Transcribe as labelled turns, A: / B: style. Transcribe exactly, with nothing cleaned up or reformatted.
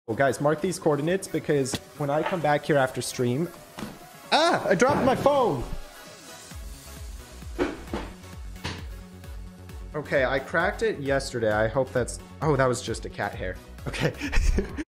A: Well, guys, mark these coordinates because when I come back here after stream... Ah! I dropped my phone! Okay, I cracked it yesterday. I hope that's... Oh, that was just a cat hair. Okay.